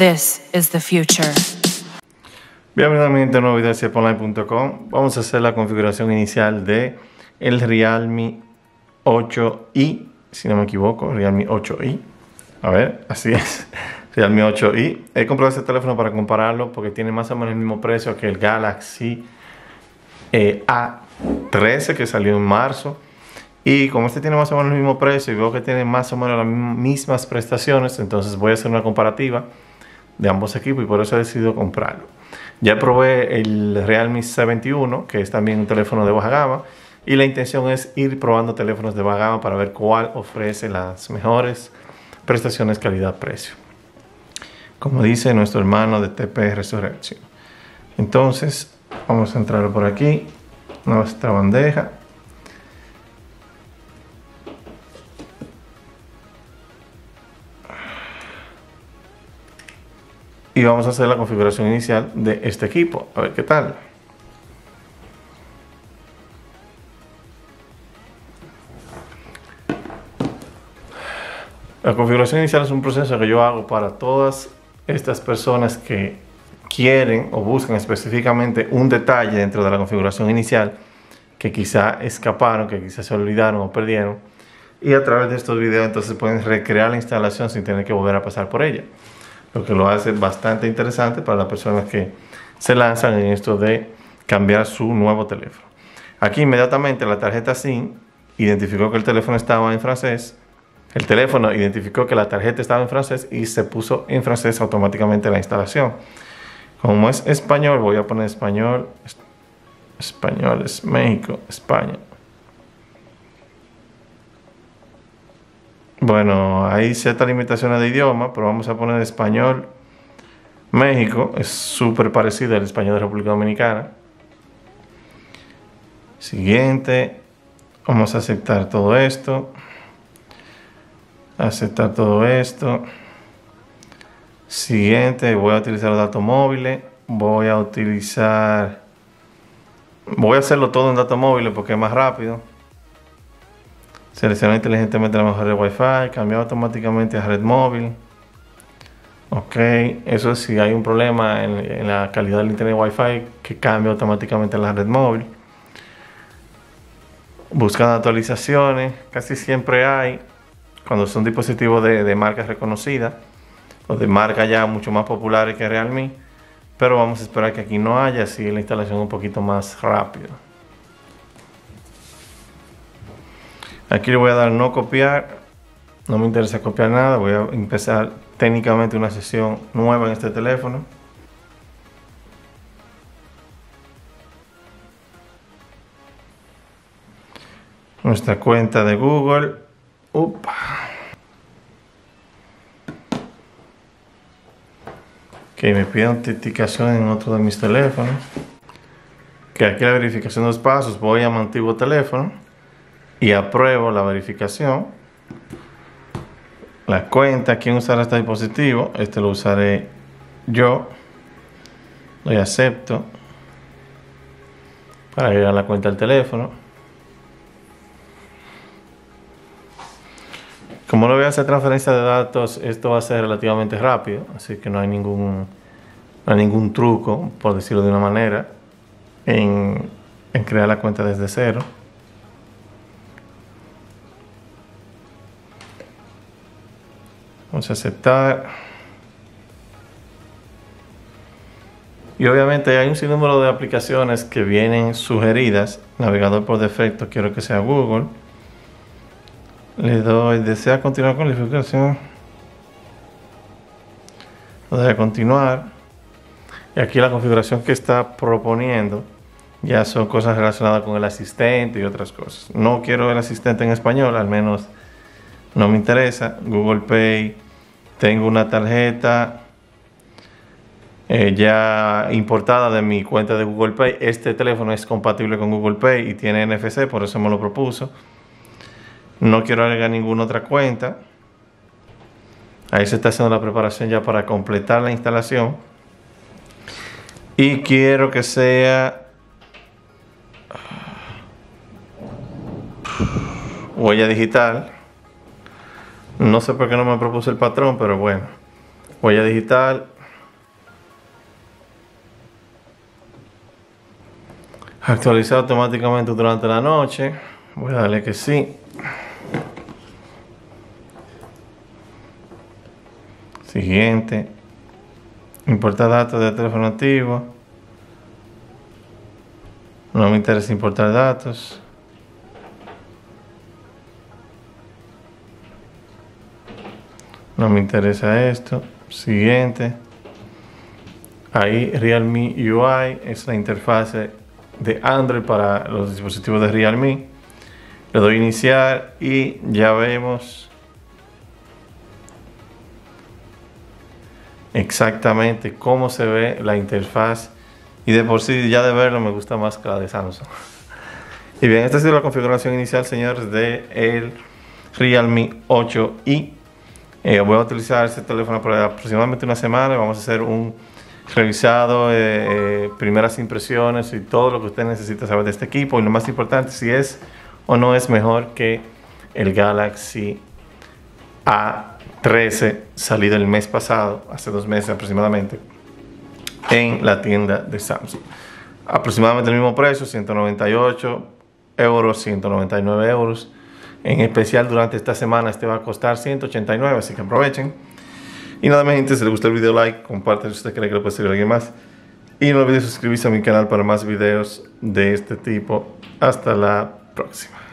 This is the future. Bienvenidos a mi nuevo video de ceponline.com. Vamos a hacer la configuración inicial de el Realme 8i, si no me equivoco, Realme 8i. A ver, así es, Realme 8i. He comprado este teléfono para compararlo porque tiene más o menos el mismo precio que el Galaxy A13 que salió en marzo. Y como este tiene más o menos el mismo precio y veo que tiene más o menos las mismas prestaciones, entonces voy a hacer una comparativa de ambos equipos y por eso he decidido comprarlo. Ya probé el Realme C21, que es también un teléfono de baja gama, y la intención es ir probando teléfonos de baja gama para ver cuál ofrece las mejores prestaciones calidad-precio, como dice nuestro hermano de TP Resurrection. Entonces vamos a entrar por aquí, nuestra bandeja. Y vamos a hacer la configuración inicial de este equipo. A ver qué tal. La configuración inicial es un proceso que yo hago para todas estas personas que quieren o buscan específicamente un detalle dentro de la configuración inicial que quizá escaparon, que quizá se olvidaron o perdieron. Y a través de estos videos entonces pueden recrear la instalación sin tener que volver a pasar por ella. Lo que lo hace bastante interesante para las personas que se lanzan en esto de cambiar su nuevo teléfono. Aquí inmediatamente la tarjeta SIM identificó que el teléfono estaba en francés. El teléfono identificó que la tarjeta estaba en francés y se puso en francés automáticamente la instalación. Como es español, voy a poner español. Español es México, España. Bueno, hay ciertas limitaciones de idioma, pero vamos a poner español México. Es súper parecido al español de República Dominicana. Siguiente. Vamos a aceptar todo esto. Aceptar todo esto. Siguiente. Voy a utilizar los datos móviles. Voy a hacerlo todo en datos móviles porque es más rápido. Seleccionar inteligentemente la mejor red Wi-Fi, cambiar automáticamente a red móvil. Ok, eso es si hay un problema en la calidad del internet Wi-Fi, que cambie automáticamente a la red móvil. Buscando actualizaciones, casi siempre hay, cuando son dispositivos de marcas reconocidas o de marcas ya mucho más populares que Realme, pero vamos a esperar que aquí no haya, así la instalación un poquito más rápida. Aquí le voy a dar no copiar, no me interesa copiar nada, voy a empezar técnicamente una sesión nueva en este teléfono. Nuestra cuenta de Google. Que me pide autenticación en otro de mis teléfonos. Que aquí la verificación de los pasos, voy a mi antiguo teléfono y apruebo la verificación. La cuenta, ¿quién usará este dispositivo? Este lo usaré yo. Lo acepto para agregar a la cuenta del teléfono. Como no voy a hacer transferencia de datos, esto va a ser relativamente rápido, así que no hay ningún truco, por decirlo de una manera, en crear la cuenta desde cero. Vamos a aceptar. Y obviamente hay un sinnúmero de aplicaciones que vienen sugeridas. Navegador por defecto quiero que sea Google. Le doy desea continuar con la verificación. Lo doy a continuar. Y aquí la configuración que está proponiendo ya son cosas relacionadas con el asistente y otras cosas. No quiero el asistente en español, al menos no me interesa. Google Pay. Tengo una tarjeta ya importada de mi cuenta de Google Pay. Este teléfono es compatible con Google Pay y tiene NFC, por eso me lo propuso. No quiero agregar ninguna otra cuenta. Ahí se está haciendo la preparación ya para completar la instalación. Y quiero que sea huella digital. No sé por qué no me propuso el patrón, pero bueno. Huella digital. Actualizar automáticamente durante la noche. Voy a darle que sí. Siguiente. Importar datos de teléfono activo. No me interesa importar datos. No me interesa esto. Siguiente. Ahí Realme UI es la interfase de Android para los dispositivos de Realme. Le doy iniciar y ya vemos exactamente cómo se ve la interfaz. Y de por sí, ya de verlo, me gusta más que la de Samsung. Y bien, esta ha sido la configuración inicial, señores, de el Realme 8i. Voy a utilizar este teléfono por aproximadamente una semana. Vamos a hacer un revisado, primeras impresiones y todo lo que usted necesita saber de este equipo. Y lo más importante, si es o no es mejor que el Galaxy A13 salido el mes pasado, hace 2 meses aproximadamente, en la tienda de Samsung. Aproximadamente el mismo precio, 198 euros, 199 euros. En especial durante esta semana este va a costar 189, así que aprovechen. Y nada más, gente, si les gustó el video, like, comparte si usted cree que le puede servir a alguien más. Y no olviden suscribirse a mi canal para más videos de este tipo. Hasta la próxima.